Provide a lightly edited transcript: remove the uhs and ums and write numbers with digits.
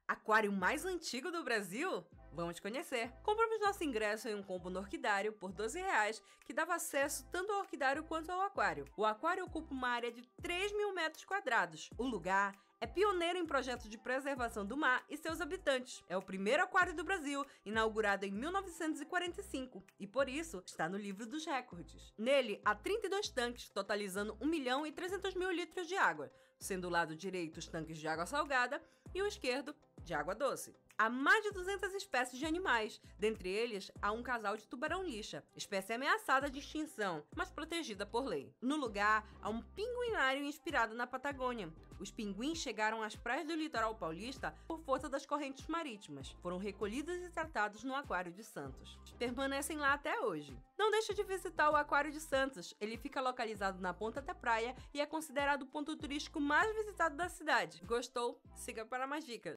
Aquário mais antigo do Brasil? Vamos conhecer! Compramos nosso ingresso em um combo no Orquidário por R$ 12, que dava acesso tanto ao Orquidário quanto ao aquário. O aquário ocupa uma área de 3.000 metros quadrados. O lugar é pioneiro em projetos de preservação do mar e seus habitantes. É o primeiro aquário do Brasil, inaugurado em 1945, e por isso está no livro dos recordes. Nele, há 32 tanques, totalizando 1.300.000 litros de água, sendo o lado direito os tanques de água salgada e o esquerdo de água doce. Há mais de 200 espécies de animais, dentre eles há um casal de tubarão-lixa, espécie ameaçada de extinção, mas protegida por lei. No lugar, há um pinguinário inspirado na Patagônia. Os pinguins chegaram às praias do litoral paulista por força das correntes marítimas. Foram recolhidos e tratados no Aquário de Santos. Permanecem lá até hoje. Não deixe de visitar o Aquário de Santos. Ele fica localizado na ponta da praia e é considerado o ponto turístico mais visitado da cidade. Gostou? Siga para mais dicas!